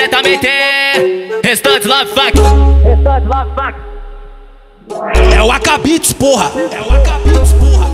também tem Restante Love Funk. É o Acabits, porra. É o Acabits, porra.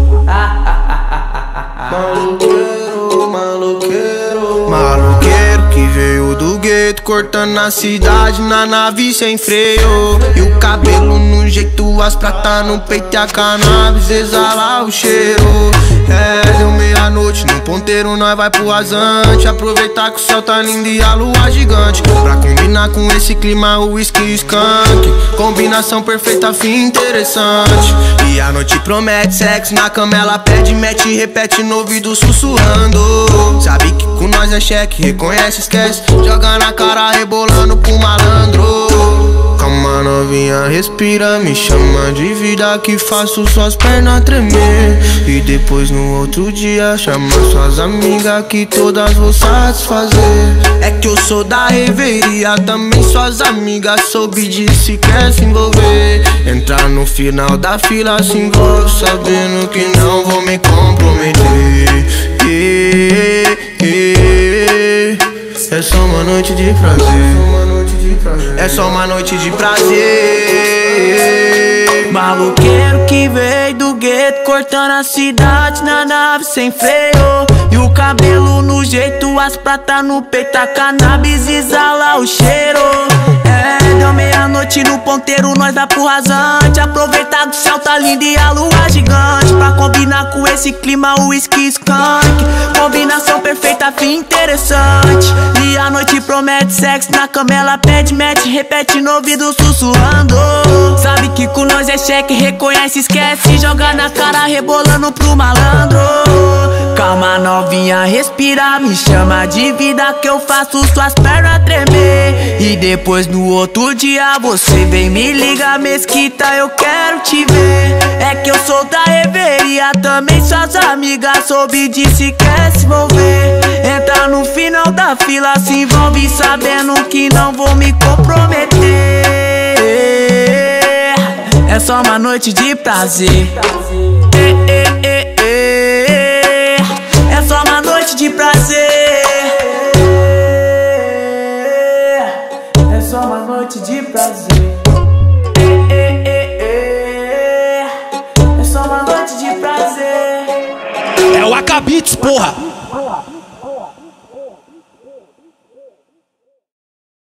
Maloqueiro, maloqueiro, maloqueiro que veio do gueto, cortando a cidade na nave sem freio. E o cabelo no jeito, as pratas no peito e a cannabis exala o cheiro. É, deu meia-noite no ponteiro, nós vai pro rasante. Aproveitar que o céu tá lindo e a lua gigante. Pra combinar com esse clima, o whisky e skunk. Combinação perfeita, fim interessante. E a noite promete sexo, na cama ela pede, mete e repete no ouvido sussurrando. Sabe que com nós é cheque, reconhece, esquece. Joga na cara rebolando pro malandro. Calma novinha, respira, me chama de vida que faço suas pernas tremer. E depois no outro dia chama suas amigas que todas vou satisfazer. É que eu sou da reveria, também suas amigas soube disso e quer se envolver. Entrar no final da fila se envolve, sabendo que não vou me comprometer. É só uma noite de prazer. É só uma noite de prazer. Maloqueiro que veio do gueto, cortando a cidade na nave sem freio. E o cabelo no jeito, as pratas no peito, a cannabis exala o cheiro. É, deu meia-noite no ponteiro, nós dá pro rasante. Aproveitar que o céu tá lindo e a lua gigante. Pra combinar com esse clima, o whisky skunk. Combinação perfeita, fim interessante. E a noite promete sexo, na cama ela pede, mete, repete no ouvido sussurrando. Sabe que com nós é cheque, reconhece, esquece. Joga na cara rebolando pro malandro. Calma novinha, respira, me chama de vida que eu faço suas pernas tremer. E depois no outro dia você vem me liga, mesquita, eu quero te ver. É que eu sou da reveria, também suas amigas soube disso e quer se envolver. Entra no final da fila, se envolve sabendo que não vou me comprometer. É só uma noite de prazer. É só uma noite de prazer. É só uma noite de prazer. É só uma noite de prazer. É o Acabits, porra.